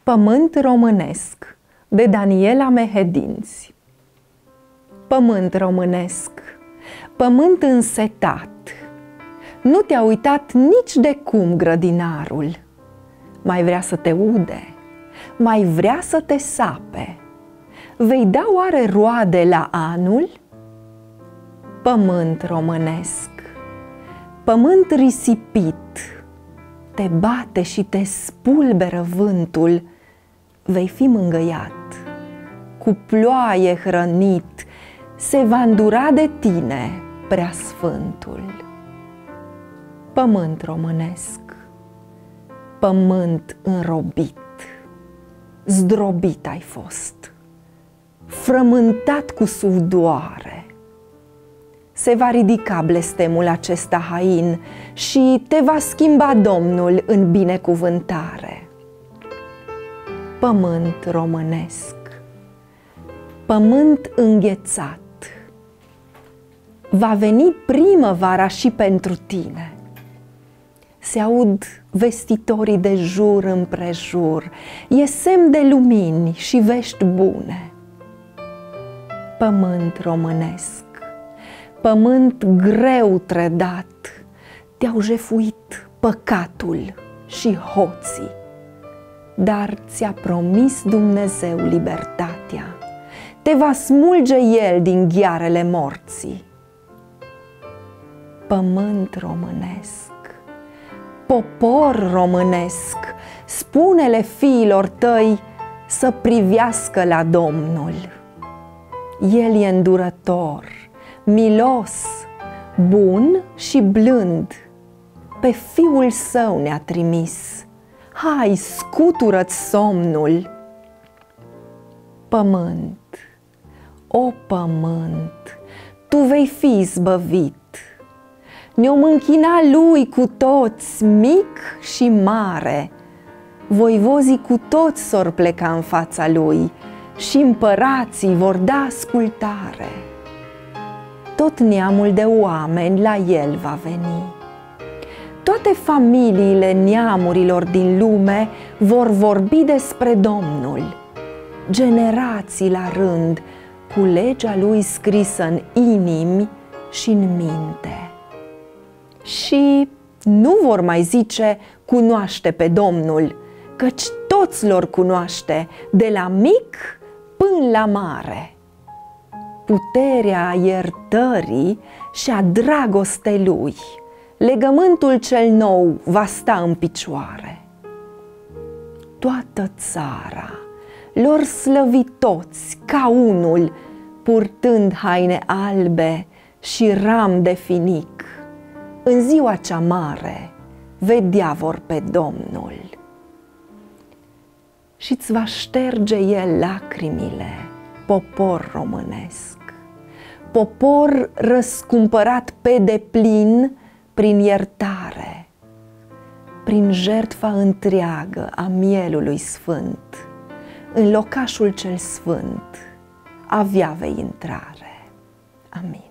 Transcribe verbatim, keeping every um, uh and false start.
Pământ românesc, de Daniela Mehedinți. Pământ românesc, pământ însetat, nu te-a uitat nici de cum grădinarul. Mai vrea să te ude, mai vrea să te sape. Vei da oare roade la anul? Pământ românesc, pământ risipit, te bate și te spulberă vântul. Vei fi mângâiat, cu ploaie hrănit, se va îndura de tine preasfântul. Pământ românesc, pământ înrobit, zdrobit ai fost, frământat cu suvdoare. Se va ridica blestemul acesta hain și te va schimba Domnul în binecuvântare. Pământ românesc, pământ înghețat, va veni primăvara și pentru tine. Se aud vestitorii de jur împrejur, e semn de lumini și vești bune. Pământ românesc, pământ greu trădat, te-au jefuit păcatul și hoții, dar ți-a promis Dumnezeu libertatea, te va smulge El din ghearele morții. Pământ românesc, popor românesc, spune-le fiilor tăi să privească la Domnul. El e îndurător, milos, bun și blând, pe Fiul Său ne-a trimis. Hai, scutură-ți somnul! Pământ, o pământ, tu vei fi izbăvit. Ne-om închina Lui cu toți, mic și mare. Voivozii cu toți s-or pleca în fața Lui și împărații vor da ascultare. Tot neamul de oameni la El va veni. Toate familiile neamurilor din lume vor vorbi despre Domnul. Generații la rând, cu legea Lui scrisă în inimi și în minte. Și nu vor mai zice, cunoaște pe Domnul, căci toți l-or cunoaște, de la mic până la mare. Puterea iertării și a dragostei Lui, legământul cel nou va sta în picioare. Toată țara lor slăvi toți ca unul, purtând haine albe și ram de finic. În ziua cea mare vedea vor pe Domnul și-ți va șterge El lacrimile, popor românesc, popor răscumpărat pe deplin prin iertare, prin jertfa întreagă a mielului sfânt. În locașul cel sfânt avea vei intrare. Amin.